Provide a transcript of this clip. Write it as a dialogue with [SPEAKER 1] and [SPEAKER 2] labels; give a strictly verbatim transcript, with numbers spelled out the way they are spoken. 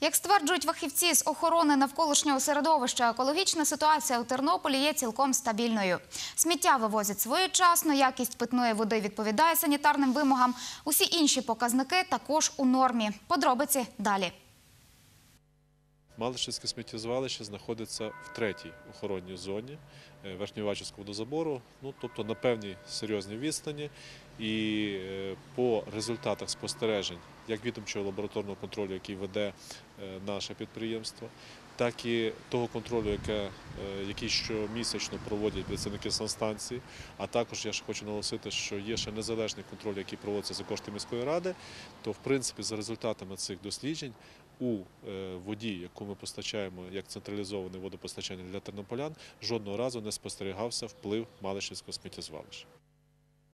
[SPEAKER 1] Як стверджують фахівці з охорони навколишнього середовища, екологічна ситуація у Тернополі є цілком стабільною. Сміття вивозять своєчасно, якість питної води відповідає санітарним вимогам. Усі інші показники також у нормі. Подробиці далі.
[SPEAKER 2] Малишівське сміттєзвалище знаходиться в третій охоронній зоні Верхньовачівського водозабору, ну, тобто на певній серйозній відстані. І по результатах спостережень, як відомчого лабораторного контролю, який веде наше підприємство, так і того контролю, який щомісячно проводять працівники санстанції, а також я ж хочу наголосити, що є ще незалежний контроль, який проводиться за кошти міської ради, то в принципі за результатами цих досліджень у воді, яку ми постачаємо як централізоване водопостачання для тернополян, жодного разу не спостерігався вплив Малишівського сміттєзвалища.